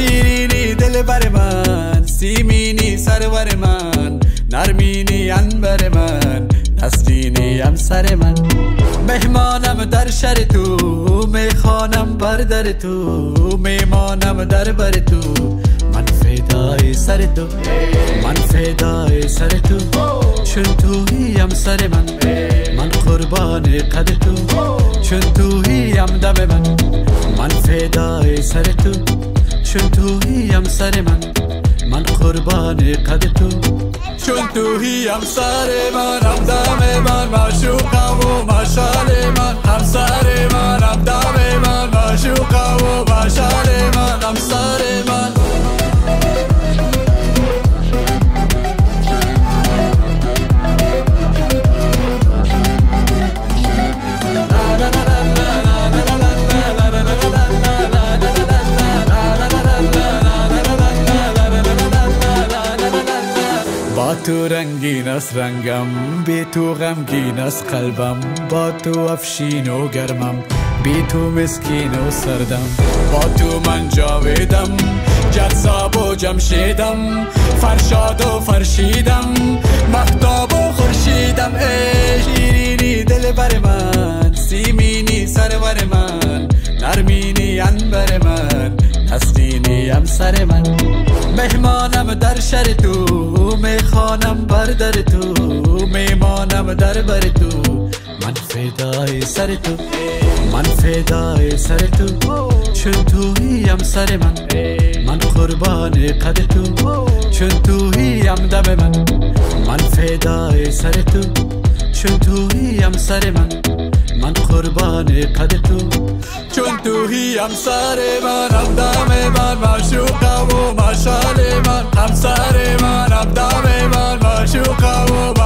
شیرینی دل بر من، سیمینی سرور من، نرمینی انبر من، نسرینی همسر من. مهمانم در شهر تو، میخوانم بر در تو، میمانم در بر تو. من فدای سر تو، من فدای سر تو، چون تویی همسر من. من قربان قد تو، چون تویی همدم من. من فدای سر تو، چون تویی همسر من. من قربان قد تو، چون تویی همسر من، همدم من، معشوقم و مشعل من. همسر من، همدم من، معشوقم و مشعل من، همسر من. با تو رنگین است رنگم، بی تو غمگین است قلبم. با تو افشین و گرمم، بی تو مسکین و سردم. با تو من جاویدم، جذاب و جمشیدم، فرشاد و فرشیدم، مهتاب و خورشیدم. ای شیرینی دل بر من، سیمینی سرور من، نرمینی انبر من، نسرینی همسر من. مهمانم در شهر تو، میخوانم بر در تو، میمانم در بر تو. من فدای سر تو، من فدای سر تو، چون تویی همسر من. من قربان قد تو، چون تویی همدم من. من فدای سر تو، چون تویی همسر من. من قربان قد تو، چون تویی همسر من، همدم من، معشوقم و مشعل من. همسر من، همدم من، معشوقم و